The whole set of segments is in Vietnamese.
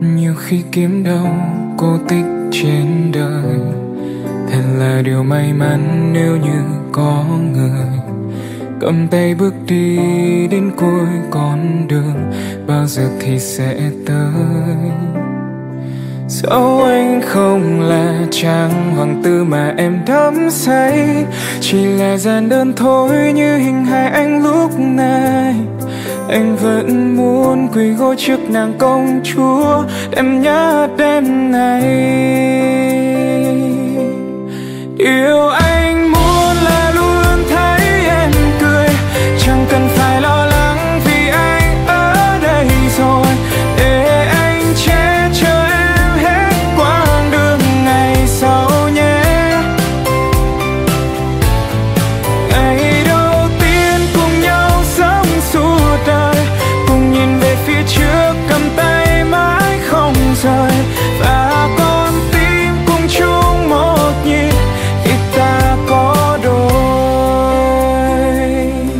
Nhiều khi kiếm đâu cô tích trên đời, thật là điều may mắn nếu như có người cầm tay bước đi đến cuối con đường. Bao giờ thì sẽ tới? Dẫu anh không là chàng hoàng tử mà em đắm say, chỉ là gian đơn thôi như hình hài anh lúc này. Anh vẫn muốn quỳ gối trước nàng công chúa, đêm nhớ đêm này. Điều anh muốn là luôn thấy em cười, chẳng cần phải lo lắng vì anh ở đây rồi, để anh che chở em hết quãng đường ngày sau nhé. Ngày đầu tiên cùng nhau sống suốt đời, cùng nhìn về phía trước cầm tay mãi không rời, và con tim cùng chung một nhịp khi ta có đôi.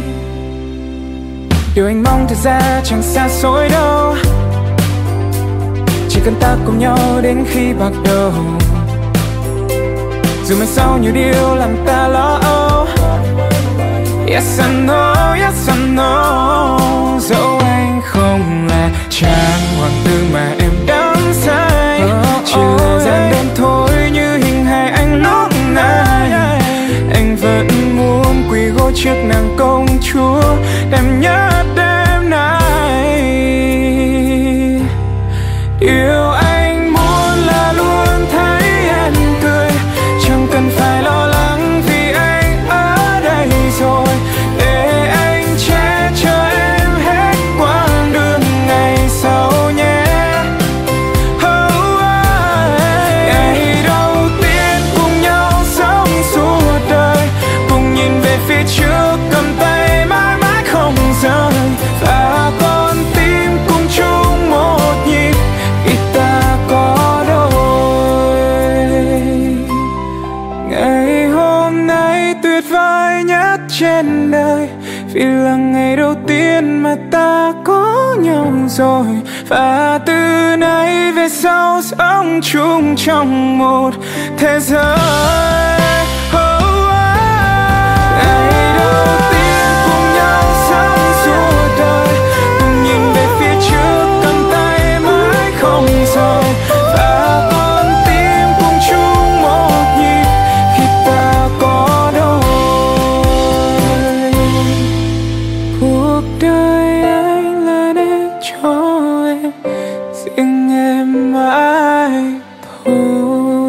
Điều anh mong thực ra chẳng xa xôi đâu, chỉ cần ta cùng nhau đến khi bạc đầu. Dù mai sau nhiều điều làm ta lo âu, yes I know, yes I know. Dẫu anh không là chàng hoàng tử mà em đắm say, chỉ là gian đơn thôi như hình hài anh lúc này. Anh vẫn muốn quỳ gối trước nàng công chúa, đêm nhớ đêm nay. Điều anh muốn là luôn thấy em cười, chẳng cần phải lo lắng vì anh ở đây rồi, để anh che chở em hết quãng đường ngày sau nhé. Ngày đầu tiên cùng nhau sống suốt đời, cùng nhìn về phía trước cầm tay mãi mãi không rời, và con tim cùng chung một nhịp khi ta có đôi. Ngày hôm nay tuyệt vời nhất trên đời, vì là ngày đầu tiên mà ta có nhau rồi, và từ nay về sau sống chung trong một thế giới. Ngày đầu tiên cùng nhau sống suốt đời, cùng nhìn về phía trước cầm tay mãi không rời, và con tim cùng chung một nhịp khi ta có đôi. Cuộc đời anh là để cho em, riêng em mãi thôi.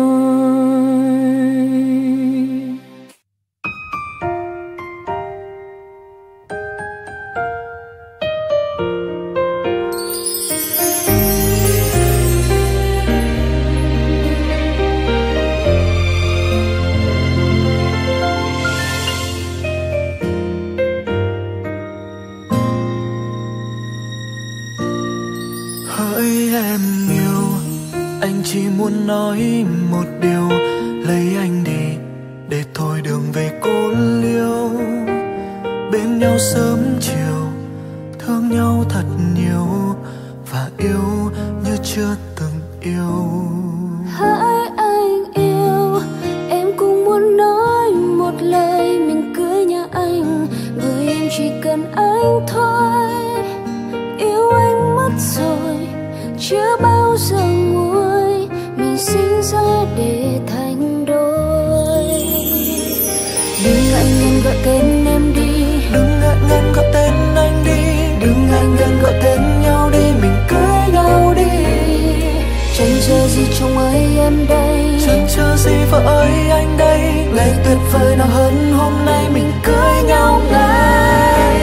Hỡi em yêu, anh chỉ muốn nói một điều, lấy anh đi để thôi đường về cô liêu. Bên nhau sớm chiều, thương nhau thật nhiều, và yêu như chưa từng yêu. Hỡi anh yêu, em cũng muốn nói một lời mình cưới nhà anh, bởi em chỉ cần anh thôi. Yêu anh mất rồi, chưa bao giờ nguôi, mình sinh ra để thành đôi. Đừng ngại ngần gọi tên em đi, Đừng ngại ngần gọi tên anh đi, đừng ngại ngần gọi tên nhau đi, mình cưới nhau đi. Chẳng chờ gì chồng ơi em đây, chẳng chờ gì vợ ơi anh đây. ngày tuyệt vời nào hơn hôm nay mình cưới nhau ngay.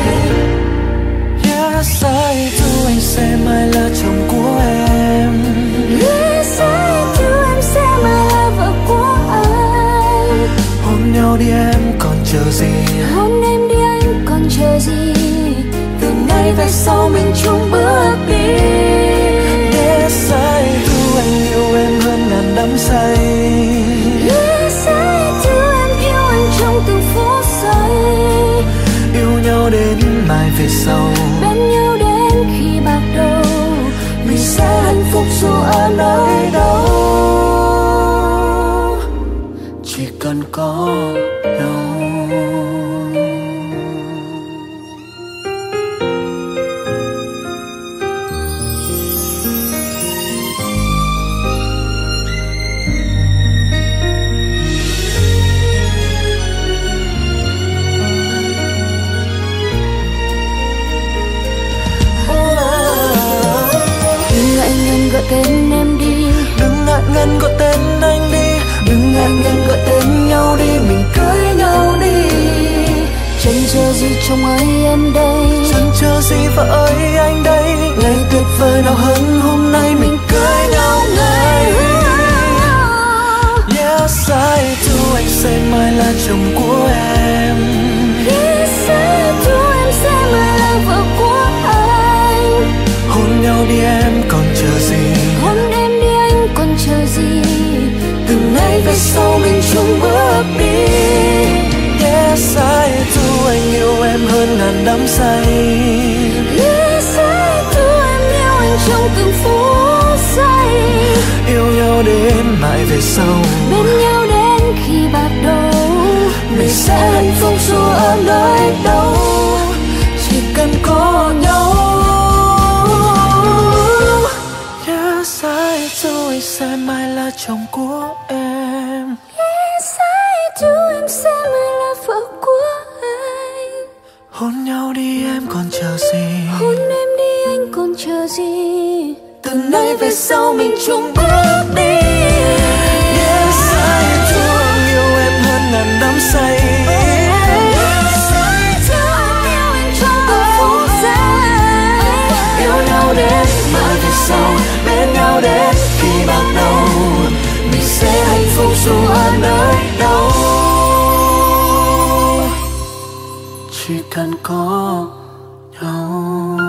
Yes I do, anh sẽ mãi là chồng của em. Yes I do, em sẽ mãi là vợ của anh. Hôn nhau đi em còn chờ gì, Hôn em đi anh còn chờ gì, từ nay về sau mình chung bước đi. Yes I do, anh yêu em hơn ngàn đắm say. Yes I do, em yêu anh trong từng phút giây. Yêu nhau đến mai về sau, Bên nhau đến khi bạc đầu, mình sẽ hạnh phúc dù ở nơi đâu, chỉ cần có nhau. Gọi tên em đi, đừng ngại ngần gọi tên anh đi, đừng ngại ngần gọi tên nhau đi, mình cưới nhau đi. Chẳng chờ gì trong ai em đây, chẳng chờ gì vợ ơi anh đây. Ngày tuyệt vời nào hơn hôm nay mình cưới nhau ngay. Yes I do, anh sẽ mãi là chồng của em. Yes I do, em sẽ mãi là vợ của anh. Hôn nhau đi em còn chờ gì, hôn em đi anh còn chờ gì. Từ nay về sau mình chung bước đi. Yes I do, anh yêu em hơn ngàn đắm say. Yes I do, em yêu anh trong từng phút giây. Yêu nhau đến mãi về sau, bên nhau đến khi bạc đầu. Mình sẽ hạnh phúc dù ở nơi đâu, chỉ cần có nhau. Yes I do, anh sẽ mãi là chồng của em. Yes I do, em sẽ mãi là vợ của anh. Hôn nhau đi em còn chờ gì, hôn em đi anh còn chờ gì. từ nay về sau mình chung bước đi. Yes I do, anh yêu em hơn ngàn đắm say. Yes I do, em yêu anh trong từng phút giây. Yêu nhau đến mãi về sau, bên nhau đến khi bạc đầu. Mình sẽ hạnh phúc dù ở nơi đâu, chỉ cần có nhau.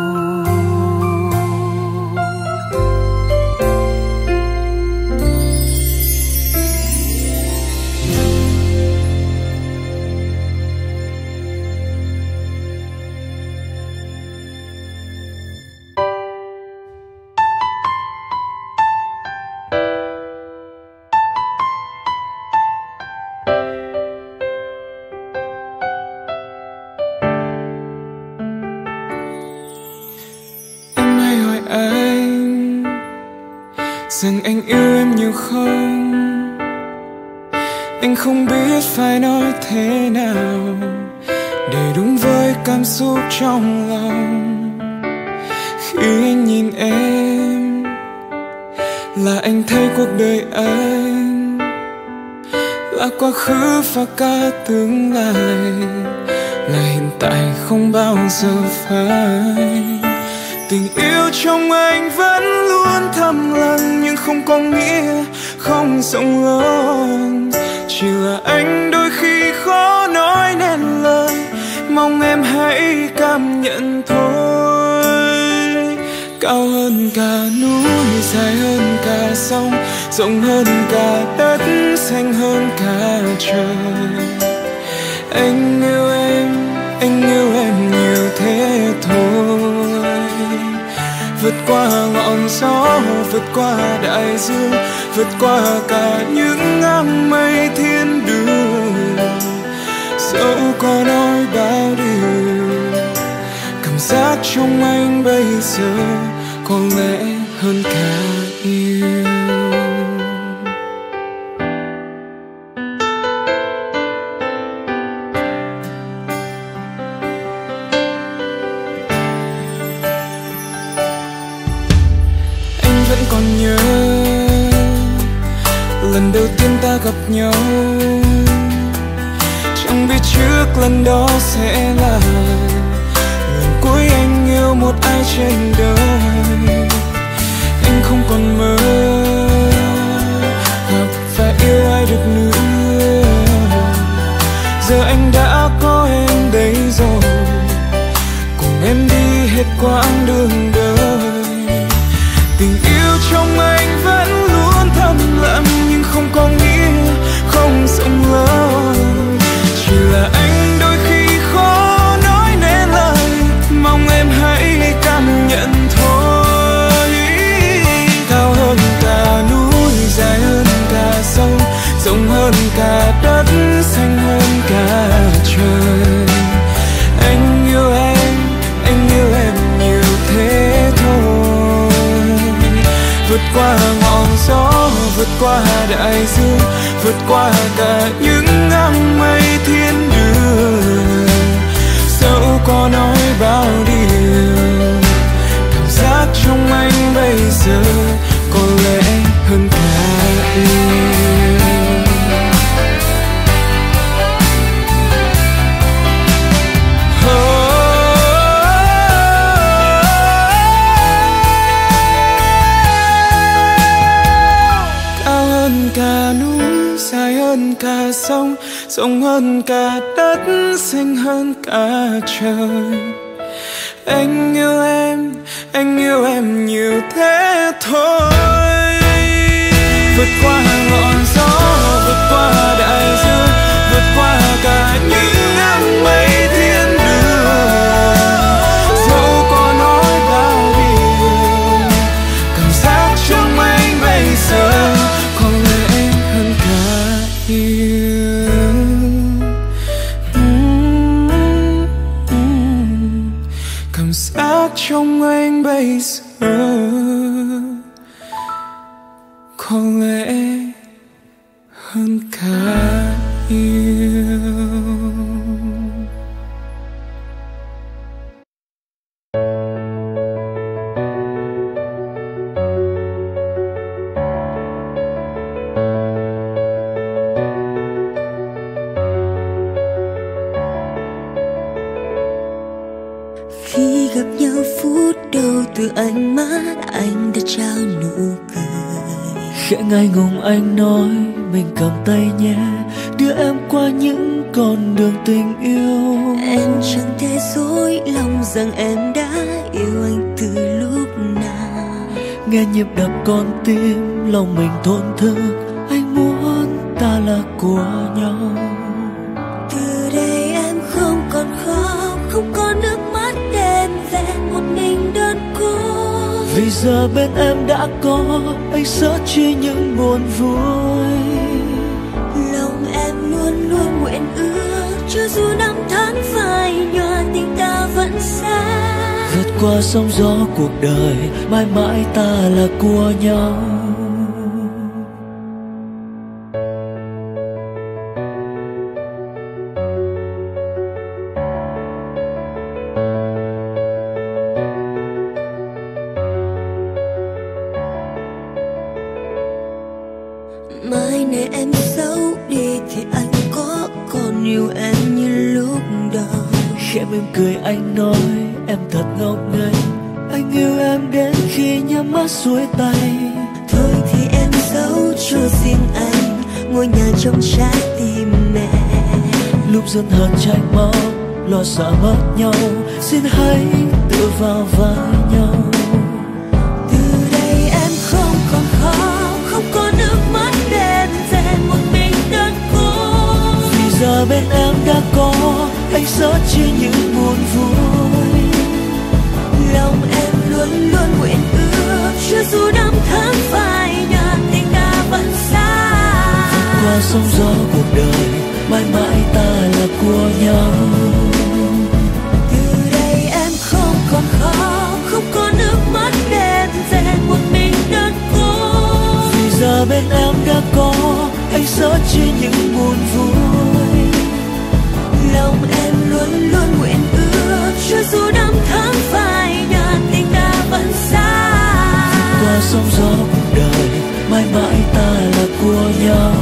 Rằng anh yêu em nhiều không, anh không biết phải nói thế nào để đúng với cảm xúc trong lòng. Khi anh nhìn em là anh thấy cuộc đời anh là quá khứ và cả tương lai, là hiện tại không bao giờ phai. Tình yêu trong anh vẫn luôn thầm lặng, nhưng không có nghĩa không rộng lớn. Chỉ là anh đôi khi khó nói nên lời, mong em hãy cảm nhận thôi. Cao hơn cả núi, dài hơn cả sông, rộng hơn cả đất, xanh hơn cả trời. Anh yêu em nhiều thế thôi. Vượt qua ngọn gió, vượt qua đại dương, vượt qua cả những áng mây thiên đường. Dẫu có nói bao điều, cảm giác trong anh bây giờ có lẽ hơn cả yêu. Còn nhớ lần đầu tiên ta gặp nhau, chẳng biết trước lần đó sẽ là lần cuối anh yêu một ai trên đời. Anh không còn mơ gặp và yêu ai được nữa, giờ anh đã có em đây rồi, cùng em đi hết quãng đường đời. Tình yêu trong anh vẫn luôn thầm lặng, nhưng không có nghĩa không rộng lớn. Chỉ là anh đôi khi khó nói nên lời, mong em hãy cảm nhận thôi. qua ngọn gió, vượt qua đại dương, vượt qua cả những ngang mây thiên đường. Dẫu có nói bao điều, cảm giác trong anh bây giờ có lẽ hơn cả yêu. Cả núi dài hơn cả sông, rộng hơn cả đất, xanh hơn cả trời. Anh yêu em nhiều thế thôi. Vượt qua ngọn gió, vượt qua đại dương, vượt qua cả những ngang mây thiên đường. Dẫu có nói bao điều, cảm giác trong anh bây giờ cảm giác trong anh bây giờ có lẽ hơn cả yêu. Khi gặp nhau phút đầu từ ánh mắt anh đã trao nụ cười. Khẽ ngại ngùng anh nói mình cầm tay nhé, đưa em qua những con đường tình yêu. Em chẳng thể dối lòng rằng em đã yêu anh từ lúc nào. Nghe nhịp đập con tim lòng mình thổn thức, anh muốn ta là của nhau. Từ đây em không còn khóc, không có nước mắt đêm về một mình đơn cô. Vì giờ bên em đã có anh sớt chia những buồn vui. Lòng em luôn luôn nguyện ước, cho dù năm tháng phai nhòa tình ta vẫn xa. Vượt qua sóng gió cuộc đời, mãi mãi ta là của nhau. Mai này em xấu đi thì anh có còn yêu em như lúc đầu. Khẽ mỉm cười anh nói em thật ngốc nghếch, anh yêu em đến khi nhắm mắt xuôi tay. Thôi thì em giấu cho riêng anh ngôi nhà trong trái tim mẹ. Lúc giận hờn trách móc, lo sợ mất nhau, xin hãy tựa vào vai nhau. Từ đây em không còn khóc, không có nước mắt đêm về một mình đơn cô. Vì giờ bên em đã có anh sớt chia những buồn vui. Lòng em luôn luôn nguyện ước, cho dù năm tháng phai nhòa tình ta vẫn xa. Vượt qua sóng gió cuộc đời, mãi mãi ta là của nhau. Từ đây em không còn khóc, không có nước mắt đêm về một mình đơn cô. Vì giờ bên em đã có anh sớt chia những buồn vui. Lòng em luôn luôn nguyện ước, cho dù năm tháng phai nhòa tình ta vẫn xa. Vượt qua sóng gió cuộc đời, mãi mãi ta là của nhau.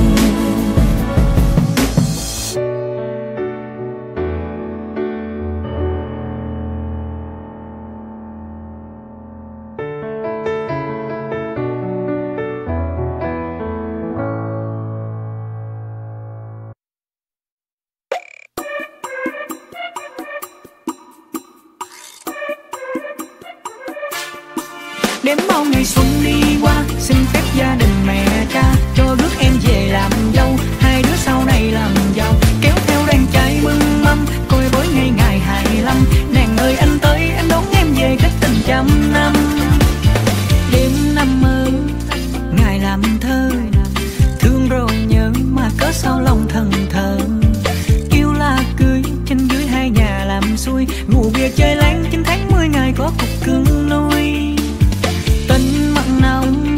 Đếm bao ngày xuân đi qua, xin phép gia đình mẹ cha cho rước em về làm dâu. Hai đứa sau này làm giàu, kéo theo đàn trai mừng mâm, coi bối ngày ngày 25. Nàng ơi anh tới, anh đón em về cách tình trăm năm. Đêm năm mơ, ngày làm thơ, thương rồi nhớ mà cớ sao lòng thần thờ. Kêu là cưới, trên dưới hai nhà làm xuôi, ngủ bia chơi láng 9 tháng 10 ngày có cục cưng nuôi. Tình mặn nồng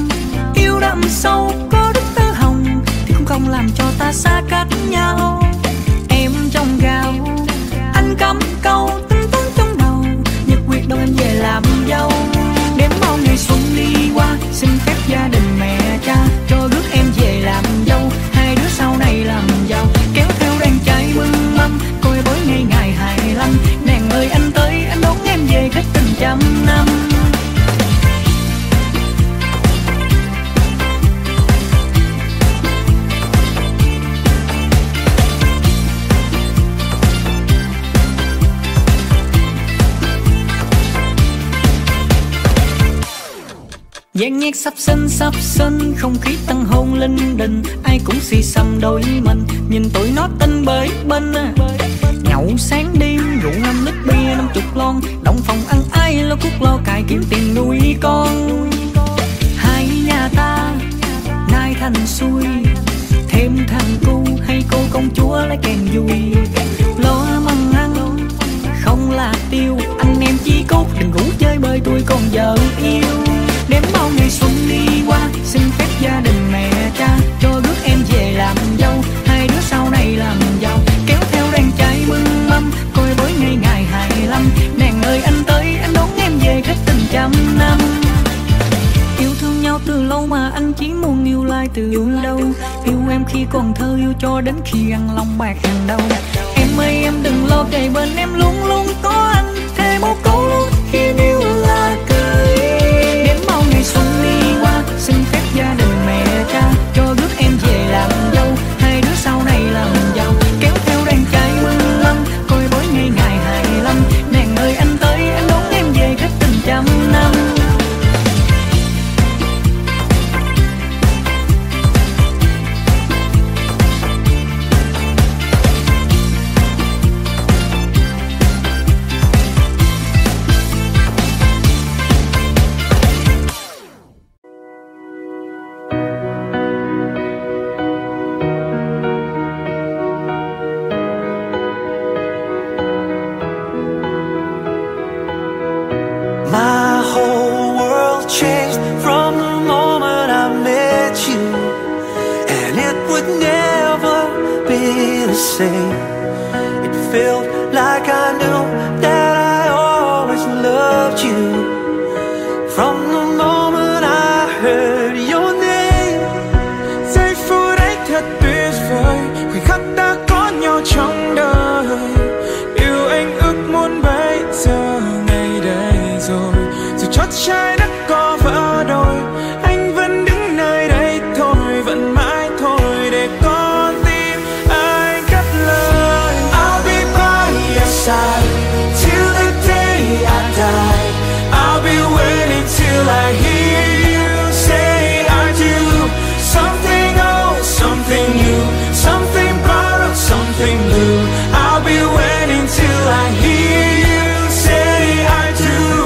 Dàn nhạc sắp sinh, không khí tăng hôn linh đình. Ai cũng xì xầm đôi mình, nhìn tụi nó tinh bới bên. Nhậu sáng đêm, rượu 5 lít bia 50 lon. Động phòng ăn ai lo cuốc lo cài kiếm tiền nuôi con. Hai nhà ta nay thành xuôi, thêm thằng cu hay cô công chúa lấy kèn vui. Lo măng ăn không là tiêu, anh em chỉ cốt đừng ngủ chơi bơi tôi còn vợ yêu. Đếm bao ngày xuân đi qua, xin phép gia đình mẹ cha cho rước em về làm dâu. Hai đứa sau này làm giàu, kéo theo đàn trai mừng mâm, coi bối ngày ngày 25. Nàng ơi anh tới, anh đón em về kết tình trăm năm. Yêu thương nhau từ lâu mà anh chỉ muốn yêu lại từ đâu. Yêu em khi còn thơ, yêu cho đến khi ăn lòng bạc hàng đầu. Em ơi em đừng lo, kề bên em luôn luôn có anh. Thề một câu luôn khi yêu là cười. Đến bao ngày xuân đi qua, xin phép gia đình mẹ cha cho rước em về làm dâu. Hai đứa sau này làm giàu, kéo theo đàn trai mừng lắm, coi bối ngày ngày 25. Nàng ơi anh tới, anh đón em về kết tình trăm năm. My whole world changed from the moment I met you, and it would never be the same. It felt like I knew that I always loved you from the moment I heard your name. Giây phút ấy thật tuyệt vời, khoảnh khắc đã có nhau trong đời. Yêu anh ước muốn bây giờ ngày đây rồi, dù chót trái đất có vỡ đôi, anh vẫn đứng nơi đây thôi, vẫn mãi thôi để con tim anh cất lời. I'll be by your side till the day I die. I'll be waiting till I hear you say I do. Something old, something new, something borrowed, something blue. I'll be waiting till I hear you say I do.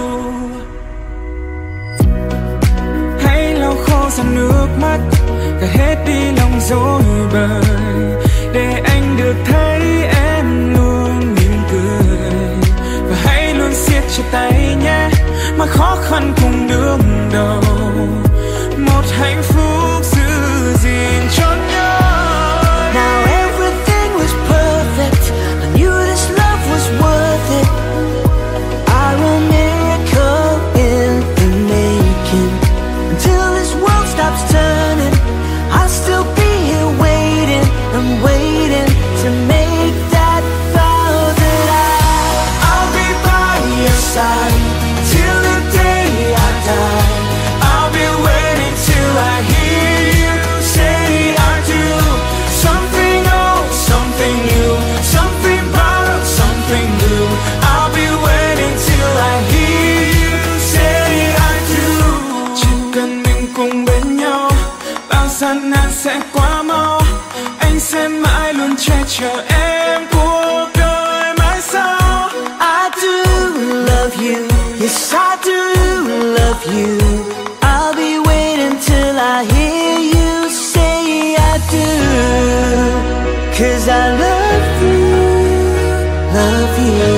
Hãy lau khô dòng nước mắt, gạt hết đi lòng dối bời, để anh được thấy em luôn mỉm cười. Và hãy luôn siết chặt tay nhé, mà khó khăn cùng đương đầu. Một hạnh phúc giữ gìn cho nhau. Now everything was perfect, I knew this love was worth it. I will miracle in the making. Until this world stops turning, I'll still be here waiting and waiting to make that vow that I'll be by your side till the day I die. I'll be waiting till I hear you say I do. Something old, something new, something borrowed, something new. I'll be waiting till I hear you say I do. Chỉ cần mình cùng bên nhau, bao gian nan sẽ qua mau. Anh sẽ mãi luôn che chở em cuộc đời mãi sau. I do love you, yes I do love you. I'll be waiting till I hear you say I do. 'Cause I love you, love you.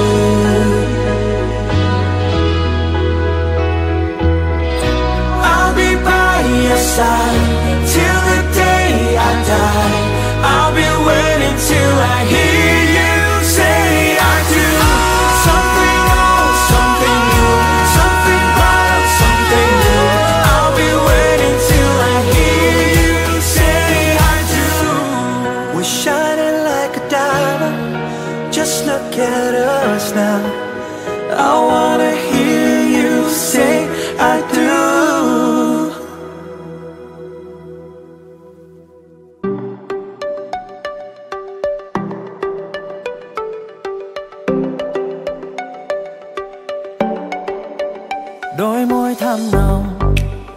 I'll be by your side till the day I die. I'll be waiting till I hear you say I do. Something old, something new, something borrowed, something new. I'll be waiting till I hear you say I do. We're shining like a diamond, just look at us now. I wanna hear you say I do. Đôi môi thắm nồng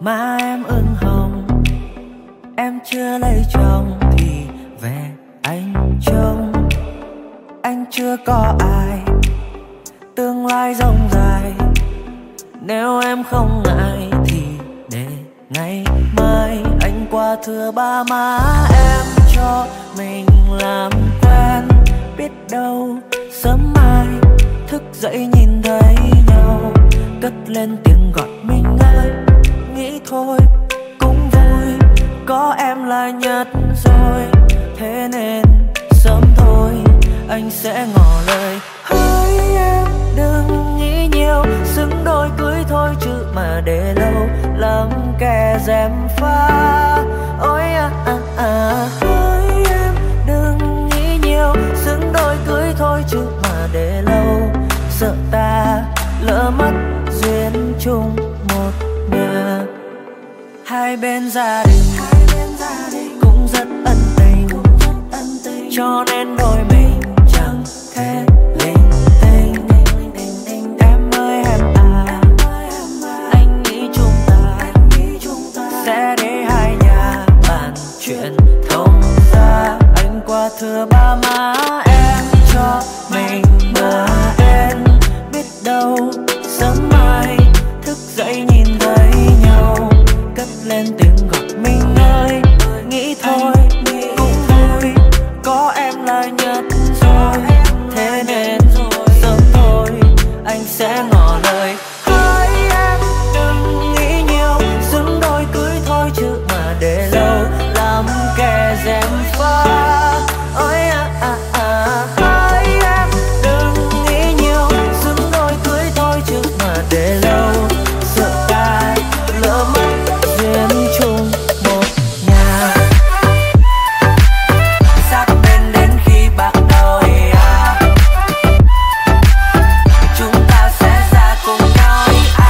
Má em ửng hồng, em chưa lấy chồng thì về anh trông. Anh chưa có ai, tương lai rộng dài. Nếu em không ngại thì để ngày mai anh qua thưa ba má em cho mình làm quen. Biết đâu sớm mai thức dậy nhìn thấy nhau, cất lên tiếng gọi mình ơi. Nghĩ thôi cũng vui, có em là nhất rồi. Thế nên sớm thôi anh sẽ ngỏ lời. Hỡi em đừng nghĩ nhiều, xứng đôi cưới thôi chứ mà để lâu lắm kẻ gièm pha. Ôi hỡi em đừng nghĩ nhiều, xứng đôi cưới thôi chứ mà để lâu sợ ta lỡ mất duyên chung một nhà. Hai bên gia đình cũng rất ân tình, cho nên đôi mình chẳng thể linh tinh. Em ơi em à, anh nghĩ chúng ta sẽ để hai nhà bàn chuyện thông ra. Anh qua thưa ba má em cho mình bờ bên. Biết đâu sớm mai thức dậy nhìn thấy nhau, cất lên tiếng gọi mình ơi. Nghĩ thôi cũng vui, có em là nhất rồi. Thế nên sớm thôi anh sẽ ngỏ lời. Hỡi em đừng nghĩ nhiều, xứng đôi cưới thôi chứ mà để lâu làm kẻ gièm pha. Ôi hỡi em đừng nghĩ nhiều, xứng đôi cưới thôi chứ mà để lâu sợ ta lỡ mất duyên chung một nhà. Sát bên đến khi bạc đầu chúng ta sẽ ra cùng nhau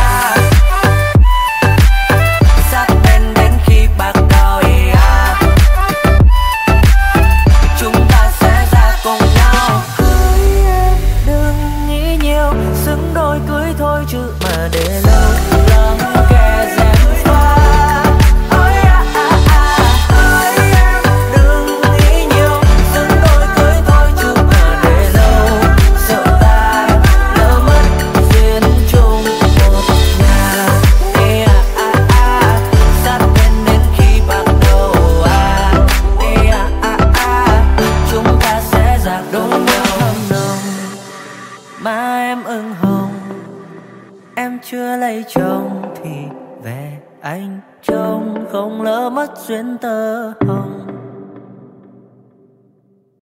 Sát bên đến khi bạc đầu chúng ta sẽ ra cùng nhau. Hỡi em đừng nghĩ nhiều, xứng đôi cưới thôi chứ mà để lâu lắm kẻ gièm pha. Ôi hỡi em đừng nghĩ nhiều, xứng đôi cưới thôi chứ mà để lâu sợ ta lỡ mất duyên chung một nhà. Sát bên đến khi bạc đầu chúng ta sẽ ra đôi nhau hâm nồng. Má em ửng hồng, em chưa lấy chồng thì về anh trông, không lỡ mất duyên tơ hồng.